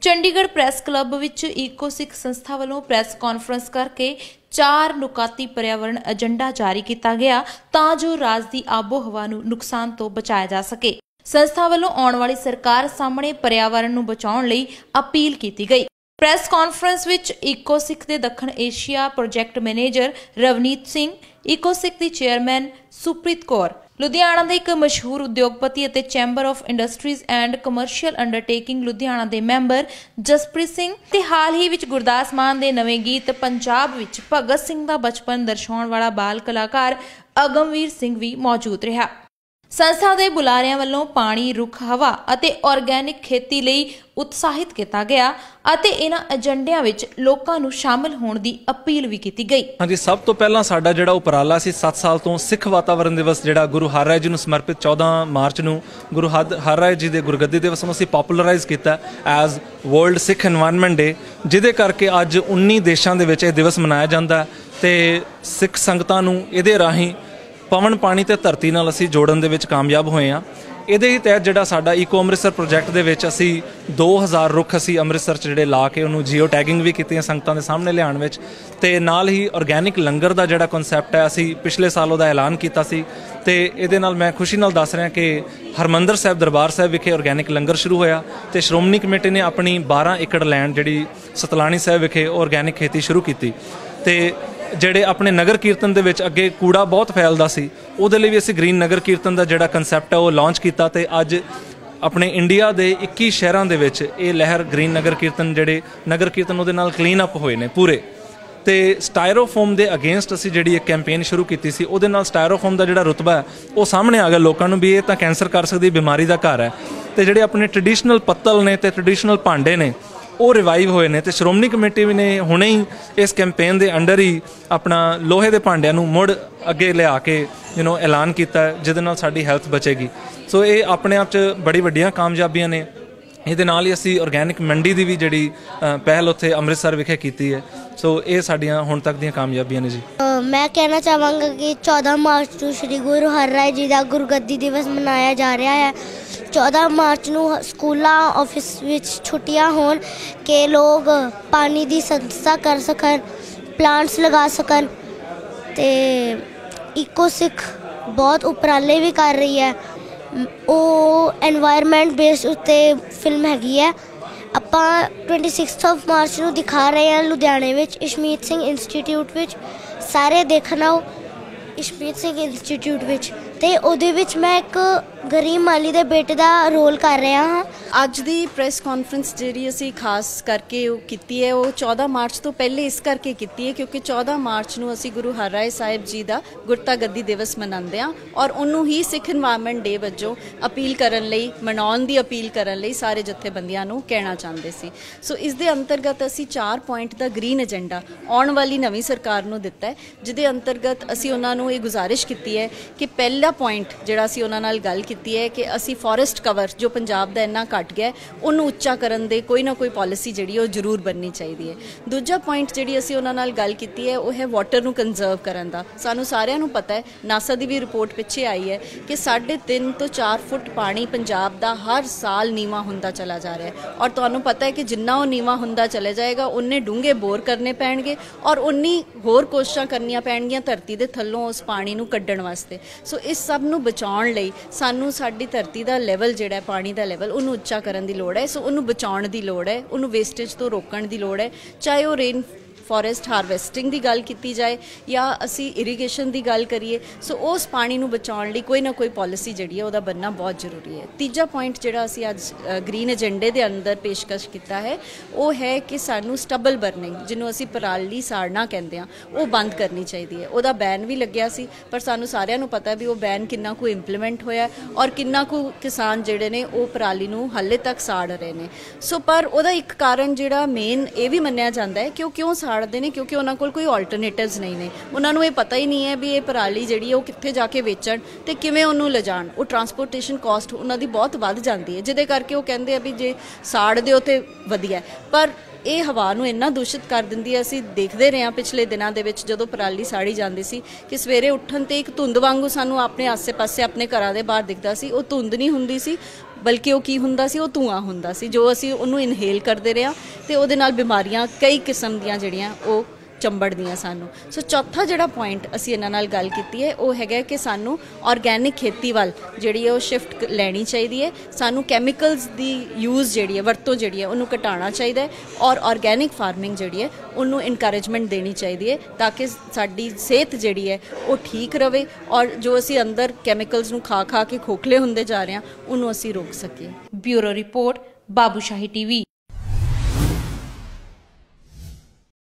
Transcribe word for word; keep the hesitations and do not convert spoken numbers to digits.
Chandigarh press club विच eco Sikh संस्था वालों प्रैस कॉन्फ्रेंस करके चार नुकाती पर्यावरण एजेंडा जारी किया गया तां जो राज की आबो हवा नूं नुकसान तो बचाया जा सके। संस्था वालों आउण वाली सरकार सामने पर्यावरण नूं बचाउण लई अपील की गई। प्रैस कॉन्फ्रेंस विच ईको सिख दे दक्षिण एशिया project manager Ravneet Singh, eco Sikh दी चेयरमैन सुप्रीत कौर, लुधियाना के एक मशहूर उद्योगपति और chamber of industries and commercial undertaking Ludhiana के मैंबर जसप्रीत सिंह ते हाल ही विच गुरदास मान के नवे गीत पंजाब विच भगत सिंह का बचपन दर्शाउण वाला बाल कलाकार अगमवीर सिंह भी मौजूद रहा। संस्था के बुलारियां वालों पानी, रुख, हवा और ऑर्गैनिक खेती लई उत्साहित किया गया और इन्हां एजेंडियां विच लोकां नूं शामिल होने की अपील भी की गई। हाँ जी, सब तो पहला साडा जिहड़ा उपराला सी सत्त साल तो सिख वातावरण दिवस जिहड़ा गुरु हरराय जी नूं समर्पित चौदह मार्च नूं गुरु हरराय जी के गुरगद्दी दिवस नूं असीं पॉपुलराइज किया as world Sikh environment day, जिहदे करके अज उन्नी देशों के विच इह दिवस मनाया जाता है ते सिख संगतां नूं इहदे राहीं पवन पानी ते धरती नाल असीं जोड़न दे विच कामयाब होए हाँ। ਇਹਦੇ ਹੀ ਤਹਿਤ ਜਿਹੜਾ ਸਾਡਾ ਈਕੋ ਅੰਮ੍ਰਿਤਸਰ ਪ੍ਰੋਜੈਕਟ ਦੇ ਵਿੱਚ ਅਸੀਂ दो हज़ार ਰੁੱਖ ਅਸੀਂ ਅੰਮ੍ਰਿਤਸਰ 'ਚ ਜਿਹੜੇ ਲਾ ਕੇ ਉਹਨੂੰ ਜੀਓ ਟੈਗਿੰਗ ਵੀ ਕੀਤੀਆਂ ਸੰਗਤਾਂ ਦੇ ਸਾਹਮਣੇ ਲਿਆਉਣ ਵਿੱਚ, ਤੇ ਨਾਲ ਹੀ ਆਰਗੈਨਿਕ ਲੰਗਰ ਦਾ ਜਿਹੜਾ ਕਨਸੈਪਟ ਹੈ ਅਸੀਂ ਪਿਛਲੇ ਸਾਲ ਉਹਦਾ ਐਲਾਨ ਕੀਤਾ ਸੀ। ਤੇ ਇਹਦੇ ਨਾਲ ਮੈਂ ਖੁਸ਼ੀ ਨਾਲ ਦੱਸ ਰਿਹਾ ਕਿ ਹਰਮੰਦਰ ਸਾਹਿਬ ਦਰਬਾਰ ਸਾਹਿਬ ਵਿਖੇ ਆਰਗੈਨਿਕ ਲੰਗਰ ਸ਼ੁਰੂ ਹੋਇਆ ਤੇ ਸ਼੍ਰੋਮਣੀ ਕਮੇਟੀ ਨੇ ਆਪਣੀ ਬਾਰਾਂ ਏਕੜ ਲੈਂਡ ਜਿਹੜੀ ਸਤਲਾਣੀ ਸਾਹਿਬ ਵਿਖੇ ਆਰਗੈਨਿਕ ਖੇਤੀ ਸ਼ੁਰੂ ਕੀਤੀ। ਤੇ ਜਿਹੜੇ ਆਪਣੇ ਨਗਰ ਕੀਰਤਨ ਦੇ ਵਿੱਚ ਅੱਗੇ ਕੂੜਾ ਬਹੁਤ ਫੈਲਦਾ ਸੀ, ਉਹਦੇ ਲਈ ਵੀ ਅਸੀਂ ਗ੍ਰੀਨ ਨਗਰ ਕੀਰਤਨ ਦਾ ਜਿਹੜਾ ਕਨਸੈਪਟ ਹੈ ਉਹ ਲਾਂਚ ਕੀਤਾ ਤੇ ਅੱਜ ਆਪਣੇ ਇੰਡੀਆ ਦੇ ਇੱਕੀ ਸ਼ਹਿਰਾਂ ਦੇ ਵਿੱਚ ਇਹ ਲਹਿਰ ਗ੍ਰੀਨ ਨਗਰ ਕੀਰਤਨ ਜਿਹੜੇ ਨਗਰ ਕੀਰਤਨ ਉਹਦੇ ਨਾਲ ਕਲੀਨ ਅਪ ਹੋਏ ਨੇ ਪੂਰੇ। ਤੇ ਸਟਾਇਰੋਫੋਮ ਦੇ ਅਗੇਂਸਟ ਅਸੀਂ ਜਿਹੜੀ ਇੱਕ ਕੈਂਪੇਨ ਸ਼ੁਰੂ ਕੀਤੀ ਸੀ, ਉਹਦੇ ਨਾਲ ਸਟਾਇਰੋਫੋਮ ਦਾ ਜਿਹੜਾ ਰੁਤਬਾ ਹੈ ਉਹ ਸਾਹਮਣੇ ਆ ਗਿਆ ਲੋਕਾਂ ਨੂੰ ਵੀ ਇਹ ਤਾਂ ਕੈਂਸਰ ਕਰ ਸਕਦੀ ਬਿਮਾਰੀ ਦਾ ਘਰ ਹੈ। ਤੇ ਜਿਹੜੇ ਆਪਣੇ ਟ੍ਰੈਡੀਸ਼ਨਲ ਪੱਤਲ ਨੇ ਤੇ ਟ੍ਰੈਡੀਸ਼ਨਲ ਭਾਂਡੇ ਨੇ ਉਹ ਰਿਵਾਈਵ ਹੋਏ ਨੇ ਤੇ ਸ਼੍ਰੋਮਣੀ ਕਮੇਟੀ ਵੀ ਨੇ ਹੁਣੇ ਹੀ ਇਸ ਕੈਂਪੇਨ ਦੇ ਅੰਡਰ ਹੀ ਆਪਣਾ ਲੋਹੇ ਦੇ ਭਾਂਡਿਆਂ ਨੂੰ ਮੁੜ ਅੱਗੇ ਲਿਆ ਕੇ ਯੂ ਨੋ ਐਲਾਨ ਕੀਤਾ ਜਿਹਦੇ ਨਾਲ ਸਾਡੀ ਹੈਲਥ ਬਚੇਗੀ। ਸੋ ਇਹ ਆਪਣੇ ਆਪ 'ਚ ਬੜੀ ਵੱਡੀਆਂ ਕਾਮਯਾਬੀਆਂ ਨੇ। ਇਹਦੇ ਨਾਲ ਹੀ ਅਸੀਂ ਆਰਗੈਨਿਕ ਮੰਡੀ ਦੀ ਵੀ ਜਿਹੜੀ ਪਹਿਲ ਉੱਥੇ ਅੰਮ੍ਰਿਤਸਰ ਵਿਖੇ ਕੀਤੀ ਹੈ। ਸੋ ਇਹ ਸਾਡੀਆਂ ਹੁਣ ਤੱਕ ਦੀਆਂ ਕਾਮਯਾਬੀਆਂ ਨੇ ਜੀ। मैं कहना चाहवांगा कि चौदह मार्च को श्री गुरु हरराय जी का गुरगद्दी दिवस मनाया जा रहा है। चौदह मार्च को स्कूलों ऑफिस विच छुट्टियां होन के लोग पानी की संस्था कर सकन, प्लांट्स लगा सकन ते ईको सिख बहुत उपराले भी कर रही है। वो एनवायरनमेंट बेस्ड उत्ते फिल्म हैगी है। ਆਪਾਂ ट्वेंटी सिक्स ऑफ मार्च ਨੂੰ ਦਿਖਾ ਰਹੇ ਹਾਂ ਲੁਧਿਆਣੇ ਵਿੱਚ ਇਸ਼ਮੀਤ ਸਿੰਘ ਇੰਸਟੀਚਿਊਟ ਵਿੱਚ। ਸਾਰੇ ਦੇਖਣ ਆਓ ਇਸ਼ਮੀਤ ਸਿੰਘ ਇੰਸਟੀਚਿਊਟ ਵਿੱਚ। ਤੇ ਉਹਦੇ ਵਿੱਚ ਮੈਂ ਇੱਕ ਗਰੀਬ ਮਾਲੀ ਦੇ ਬੇਟੇ ਦਾ ਰੋਲ ਕਰ ਰਿਹਾ ਹਾਂ। ਅੱਜ ਦੀ ਪ੍ਰੈਸ ਕਾਨਫਰੰਸ ਜਿਹੜੀ ਅਸੀਂ ਖਾਸ ਕਰਕੇ ਉਹ ਕੀਤੀ ਹੈ ਉਹ ਚੌਦਹ ਮਾਰਚ ਤੋਂ ਪਹਿਲੇ ਇਸ ਕਰਕੇ ਕੀਤੀ ਹੈ ਕਿਉਂਕਿ ਚੌਦਹ ਮਾਰਚ ਨੂੰ ਅਸੀਂ ਗੁਰੂ ਹਰਰਾਏ ਸਾਹਿਬ ਜੀ ਦਾ ਗੁਰਤਾ ਗੱਦੀ ਦਿਵਸ ਮਨਾਉਂਦੇ ਹਾਂ ਔਰ ਉਹਨੂੰ ਹੀ ਸਿੱਖ ਇਨਵਾਇਰਨਮੈਂਟ ਡੇ ਵਜੋਂ ਅਪੀਲ ਕਰਨ ਲਈ, ਮਨਾਉਣ ਦੀ ਅਪੀਲ ਕਰਨ ਲਈ ਸਾਰੇ ਜਥੇਬੰਦੀਆਂ ਨੂੰ ਕਹਿਣਾ ਚਾਹੁੰਦੇ ਸੀ। ਸੋ ਇਸ ਦੇ ਅੰਤਰਗਤ ਅਸੀਂ ਚਾਰ ਪੁਆਇੰਟ ਦਾ ਗ੍ਰੀਨ ਏਜੰਡਾ ਆਉਣ ਵਾਲੀ ਨਵੀਂ ਸਰਕਾਰ ਨੂੰ ਦਿੱਤਾ ਹੈ, ਜਿਹਦੇ ਅੰਤਰਗਤ ਅਸੀਂ ਉਹਨਾਂ ਨੂੰ ਇਹ ਗੁਜ਼ਾਰਿਸ਼ ਕੀਤੀ ਹੈ ਕਿ ਪਹਿਲਾ ਪੁਆਇੰਟ ਜਿਹੜਾ ਅਸੀਂ ਉਹਨਾਂ ਨਾਲ ਗੱਲ ਕੀਤੀ ਹੈ ਕਿ ਅਸੀਂ ਫੋਰੈਸਟ ਕਵਰ ਜੋ ਪੰਜਾਬ ਦਾ ਇੰਨਾ ਘੱਟ ਗਿਆ ਉਹਨੂੰ ਉੱਚਾ ਕਰਨ ਦੇ ਕੋਈ ਨਾ ਕੋਈ ਪਾਲਿਸੀ ਜਿਹੜੀ ਉਹ ਜ਼ਰੂਰ ਬਣਨੀ ਚਾਹੀਦੀ ਹੈ। ਦੂਜਾ ਪੁਆਇੰਟ ਜਿਹੜੀ ਅਸੀਂ ਉਹਨਾਂ ਨਾਲ ਗੱਲ ਕੀਤੀ ਹੈ ਉਹ ਹੈ ਵਾਟਰ ਨੂੰ ਕੰਜ਼ਰਵ ਕਰਨ ਦਾ। ਸਾਨੂੰ ਸਾਰਿਆਂ ਨੂੰ ਪਤਾ ਹੈ, ਨਾਸਾ ਦੀ ਵੀ ਰਿਪੋਰਟ ਪਿੱਛੇ ਆਈ ਹੈ ਕਿ ਸਾਢੇ ਤਿੰਨ ਤੋਂ ਚਾਰ ਫੁੱਟ ਪਾਣੀ ਪੰਜਾਬ ਦਾ ਹਰ ਸਾਲ ਨੀਵਾਂ ਹੁੰਦਾ ਚਲਾ ਜਾ ਰਿਹਾ ਹੈ ਔਰ ਤੁਹਾਨੂੰ ਪਤਾ ਹੈ ਕਿ ਜਿੰਨਾ ਉਹ ਨੀਵਾਂ ਹੁੰਦਾ ਚਲੇ ਜਾਏਗਾ ਉਨੇ ਡੂੰਘੇ ਬੋਰ ਕਰਨੇ ਪੈਣਗੇ ਔਰ ਉਨੀ ਹੋਰ ਕੋਸ਼ਿਸ਼ਾਂ ਕਰਨੀਆਂ ਪੈਣਗੀਆਂ ਧਰਤੀ ਦੇ ਥੱਲੋਂ ਉਸ ਪਾਣੀ ਨੂੰ ਕੱਢਣ ਵਾਸਤੇ। ਸੋ ਇਸ ਸਭ ਨੂੰ ਬਚਾਉਣ ਲਈ ਸਾਨੂੰ ਸਾਡੀ ਧਰਤੀ ਦਾ ਲੈਵਲ ਜਿਹੜਾ ਪਾਣੀ ਦਾ ਲੈਵਲ ਉਹਨੂੰ ਉੱਚਾ ਕਰਨ ਦੀ ਲੋੜ ਹੈ। ਸੋ ਉਹਨੂੰ ਬਚਾਉਣ ਦੀ ਲੋੜ ਹੈ, ਉਹਨੂੰ ਵੇਸਟੇਜ ਤੋਂ ਰੋਕਣ ਦੀ ਲੋੜ ਹੈ। ਚਾਹੇ ਉਹ ਰੇਨ ਫੋਰੈਸਟ ਹਾਰਵੈਸਟਿੰਗ ਦੀ ਗੱਲ ਕੀਤੀ ਜਾਏ ਜਾਂ ਅਸੀਂ ਇਰੀਗੇਸ਼ਨ ਦੀ ਗੱਲ ਕਰੀਏ, ਸੋ ਉਸ ਪਾਣੀ ਨੂੰ ਬਚਾਉਣ ਲਈ ਕੋਈ ਨਾ ਕੋਈ ਪਾਲਿਸੀ ਜਿਹੜੀ ਹੈ ਉਹਦਾ ਬਣਨਾ ਬਹੁਤ ਜ਼ਰੂਰੀ ਹੈ। ਤੀਜਾ ਪੁਆਇੰਟ ਜਿਹੜਾ ਅਸੀਂ ਅੱਜ ਗ੍ਰੀਨ ਏਜੰਡੇ ਦੇ ਅੰਦਰ ਪੇਸ਼ਕਸ਼ ਕੀਤਾ ਹੈ ਉਹ ਹੈ ਕਿ ਸਾਨੂੰ ਸਟਬਲ ਬਰਨਿੰਗ, ਜਿਹਨੂੰ ਅਸੀਂ ਪਰਾਲੀ ਸਾੜਨਾ ਕਹਿੰਦੇ ਹਾਂ, ਉਹ ਬੰਦ ਕਰਨੀ ਚਾਹੀਦੀ ਹੈ। ਉਹਦਾ ਬੈਨ ਵੀ ਲੱਗਿਆ ਸੀ ਪਰ ਸਾਨੂੰ ਸਾਰਿਆਂ ਨੂੰ ਪਤਾ ਵੀ ਉਹ ਬੈਨ ਕਿੰਨਾ ਕੁ ਇੰਪਲੀਮੈਂਟ ਹੋਇਆ ਔਰ ਕਿੰਨਾ ਕੁ ਕਿਸਾਨ ਜਿਹੜੇ ਨੇ ਉਹ ਪਰਾਲੀ ਨੂੰ ਹਾਲੇ ਤੱਕ ਸਾੜ ਰਹੇ ਨੇ। ਸੋ ਪਰ ਉਹਦਾ ਇੱਕ ਕਾਰਨ ਜਿਹੜਾ ਮੇਨ ਇਹ ਵੀ ਮੰਨਿਆ ਜਾਂਦਾ ਹੈ ਕਿ ਉਹ ਕਿਉਂ ਸਾੜਦੇ ਨੇ, ਕਿਉਂਕਿ ਉਹਨਾਂ ਕੋਲ ਕੋਈ ਆਲਟਰਨੇਟਿਵਸ ਨਹੀਂ ਨੇ। ਉਹਨਾਂ ਨੂੰ ਇਹ ਪਤਾ ਹੀ ਨਹੀਂ ਹੈ ਵੀ ਇਹ ਪਰਾਲੀ ਜਿਹੜੀ ਹੈ ਉਹ ਕਿੱਥੇ ਜਾ ਕੇ ਵੇਚਣ ਤੇ ਕਿਵੇਂ ਉਹਨੂੰ ਲਿਜਾਣ। ਉਹ ਟਰਾਂਸਪੋਰਟੇਸ਼ਨ ਕਾਸਟ ਉਹਨਾਂ ਦੀ ਬਹੁਤ ਵੱਧ ਜਾਂਦੀ ਹੈ, ਜਿਹਦੇ ਕਰਕੇ ਉਹ ਕਹਿੰਦੇ ਆ ਵੀ ਜੇ ਸਾੜ ਦਿਓ ਤੇ ਵਧੀਆ। ਪਰ ਇਹ ਹਵਾ ਨੂੰ ਇੰਨਾ ਦੂਸ਼ਿਤ ਕਰ ਦਿੰਦੀ ਹੈ। ਅਸੀਂ ਦੇਖਦੇ ਰਹੇ ਹਾਂ ਪਿਛਲੇ ਦਿਨਾਂ ਦੇ ਵਿੱਚ ਜਦੋਂ ਪਰਾਲੀ ਸਾੜੀ ਜਾਂਦੀ ਸੀ ਕਿ ਸਵੇਰੇ ਉੱਠਣ ਤੇ ਇੱਕ ਧੁੰਦ ਵਾਂਗੂ ਸਾਨੂੰ ਆਪਣੇ ਆਸੇ ਪਾਸੇ ਆਪਣੇ ਘਰਾਂ ਦੇ ਬਾਹਰ ਦਿਖਦਾ ਸੀ। ਉਹ ਧੁੰਦ ਨਹੀਂ ਹੁੰਦੀ ਸੀ, ਬਲਕਿ ਉਹ ਕੀ ਹੁੰਦਾ ਸੀ, ਉਹ ਧੂਆਂ ਹੁੰਦਾ ਸੀ ਜੋ ਅਸੀਂ ਉਹਨੂੰ ਇਨਹੇਲ ਕਰਦੇ ਰਹੇ ਹਾਂ ਤੇ ਉਹਦੇ ਨਾਲ ਬਿਮਾਰੀਆਂ ਕਈ ਕਿਸਮ ਦੀਆਂ ਜਿਹੜੀਆਂ ਉਹ ਚੰਬੜਦੀਆਂ ਸਾਨੂੰ। ਸੋ ਚੌਥਾ ਜਿਹੜਾ ਪੁਆਇੰਟ ਅਸੀਂ ਇਹਨਾਂ ਨਾਲ ਗੱਲ ਕੀਤੀ ਹੈ ਉਹ ਹੈਗਾ ਕਿ ਸਾਨੂੰ ਆਰਗੈਨਿਕ ਖੇਤੀ ਵੱਲ ਜਿਹੜੀ ਹੈ ਉਹ ਸ਼ਿਫਟ ਲੈਣੀ ਚਾਹੀਦੀ ਹੈ। ਸਾਨੂੰ ਕੈਮੀਕਲਸ ਦੀ ਯੂਜ਼ ਜਿਹੜੀ ਹੈ, ਵਰਤੋਂ ਜਿਹੜੀ ਹੈ ਉਹਨੂੰ ਘਟਾਉਣਾ ਚਾਹੀਦਾ ਹੈ ਔਰ ਆਰਗੈਨਿਕ ਫਾਰਮਿੰਗ ਜਿਹੜੀ ਹੈ ਉਹਨੂੰ ਇਨਕਰੇਜਮੈਂਟ ਦੇਣੀ ਚਾਹੀਦੀ ਹੈ ਤਾਂ ਕਿ ਸਾਡੀ ਸਿਹਤ ਜਿਹੜੀ ਹੈ ਉਹ ਠੀਕ ਰਵੇ ਔਰ ਜੋ ਅਸੀਂ ਅੰਦਰ ਕੈਮੀਕਲਸ ਨੂੰ ਖਾ ਖਾ ਕੇ ਖੋਖਲੇ ਹੁੰਦੇ ਜਾ ਰਹੇ ਹਾਂ ਉਹਨੂੰ ਅਸੀਂ ਰੋਕ ਸਕੀਏ। Bureau report, Babushahi TV.